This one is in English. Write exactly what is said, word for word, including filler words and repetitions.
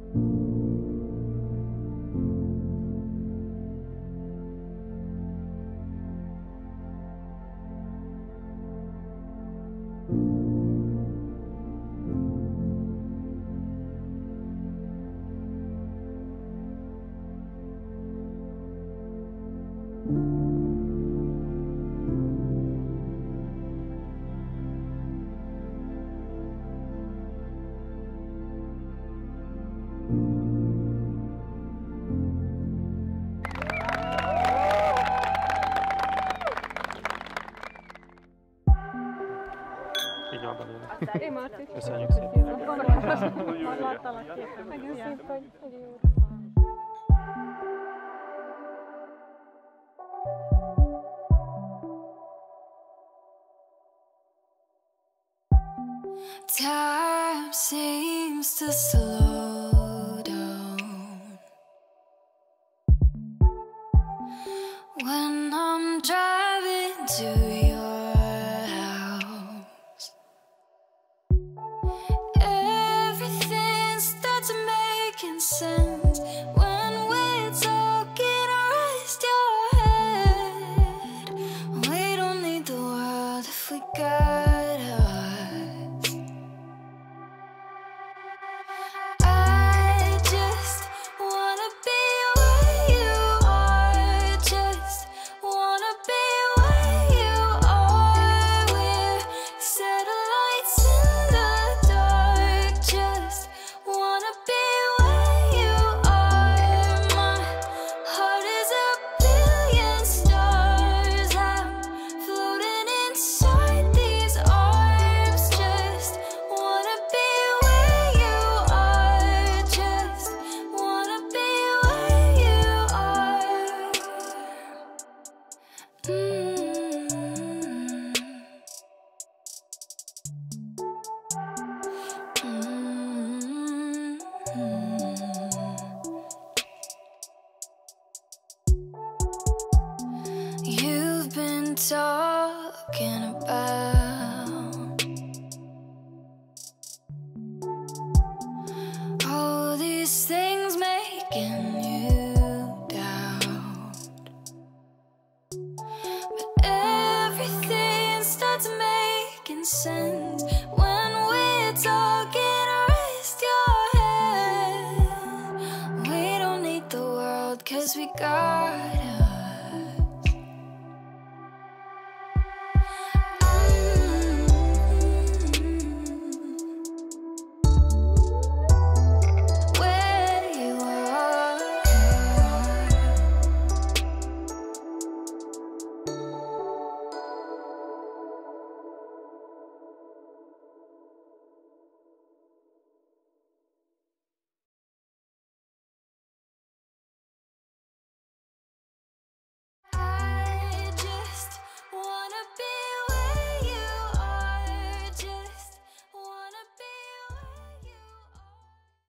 Így van belőle. Én Marci. Köszönjük szépen. Láttalak képen. Nagyon szép vagy. Nagyon jó. Time seems to slow down when I'm driving to your house. Everything starts making sense when we're talking. Rest your head. We don't need the world if we got us. I just wanna be where you are. Just wanna be where you are. We're satellites in the dark. Just wanna be where you are. My heart is a billion stars. I'm floating inside these arms. Just wanna be where you are. Just wanna be where you are. Mm. Mm. You've been talking about all these things making you doubt, but everything starts making sense when we're talking. Rest your head. We don't need the world 'cause we got us.